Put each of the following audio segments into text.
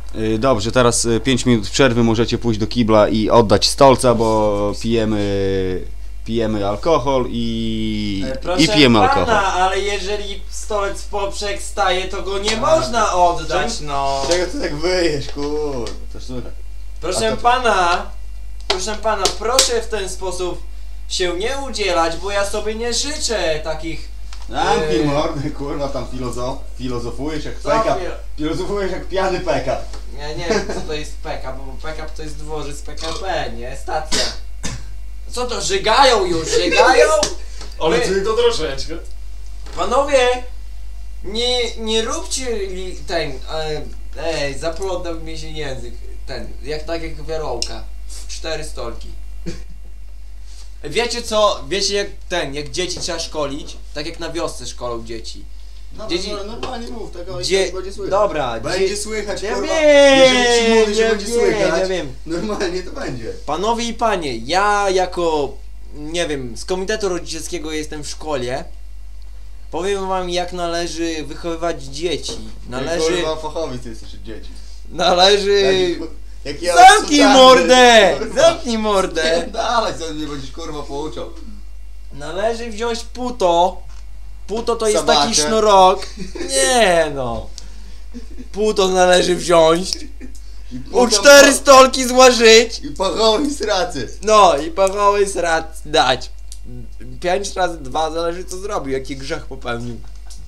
Dobrze, teraz 5 minut przerwy, możecie pójść do kibla i oddać stolca, bo pijemy alkohol i pijemy pana, alkohol. ale jeżeli stolec w poprzek staje, to go nie można oddać, no. Czego ty tak wyjesz, kur... Proszę pana, proszę w ten sposób się nie udzielać, bo ja sobie nie życzę takich... Zamknij mordę, kurwa, tam filozofujesz jak peka. Filozofujesz jak pijany peka. Ja nie wiem, co to jest PK, bo PK to jest dworzec PKP, nie? Stacja. Co to, żygają już, żygają? Ale ty to troszeczkę. Panowie, nie róbcie zaplątał mi się język, tak jak wierołka. 4 stolki. Wiecie co, jak dzieci trzeba szkolić, tak jak na wiosce szkolą dzieci. No, Dzieci... normalnie mów, tego będzie słychać. Dobra, będzie słychać, ja kurwa. wiem, Jeżeli ci mówię, że będzie słychać, ja wiem. normalnie to będzie. Panowie i panie, ja jako, nie wiem, z komitetu rodzicielskiego jestem w szkole. Powiem wam, jak należy wychowywać dzieci. Należy... Kurwa, fachowiec jesteś od dzieci. Należy... Jak ja Zamknij mordę! Zamknij mordę! Dalej, co mnie będziesz kurwa pouczał. Należy wziąć puto. Puto to jest Sabakę. taki sznurok. Nie no. Puto należy wziąć. U 4 stolki złożyć. I pachowi sracy. No i pachoły srac dać. 5 razy 2 zależy co zrobił, jaki grzech popełnił.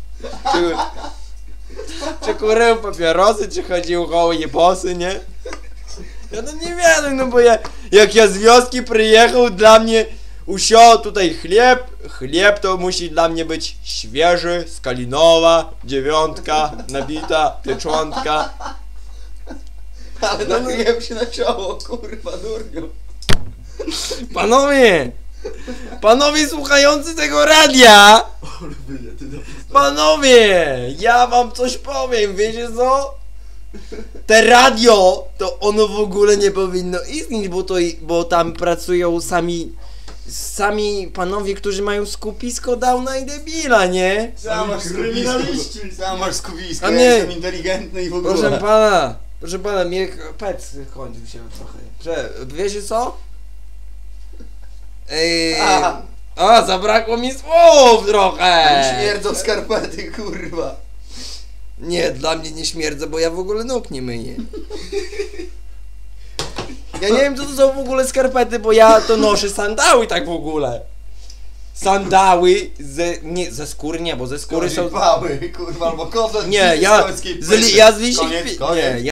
Czy kurył papierosy, czy chodził goły bosy, nie? Ja to nie wiem, no bo jak ja z wioski przyjechał, dla mnie usiął tutaj chleb to musi dla mnie być świeży, z Kalinowa, 9, nabita, pieczątka. Ale nakryłem się na czoło, kurwa, durniu. Panowie słuchający tego radia, panowie, ja wam coś powiem, wiecie co? Te radio, to ono w ogóle nie powinno istnieć, bo tam pracują sami panowie, którzy mają skupisko Downa i debila, nie? Sam masz kryminaliści. Sam masz skupisko, A ja nie. jestem inteligentny i w ogóle. Proszę pana, mnie pec kończył się trochę. Wiecie co? Zabrakło mi słów trochę! Śmierdzą skarpety, kurwa. Nie, dla mnie nie śmierdzę, bo ja w ogóle nóg nie myję. Ja nie wiem, co to są w ogóle skarpety, bo ja to noszę sandały tak w ogóle. Sandały ze skóry nie, bo ze skóry są... Pały, kurwa, albo kotlet. Nie, ja z liści... Koniec, Nie,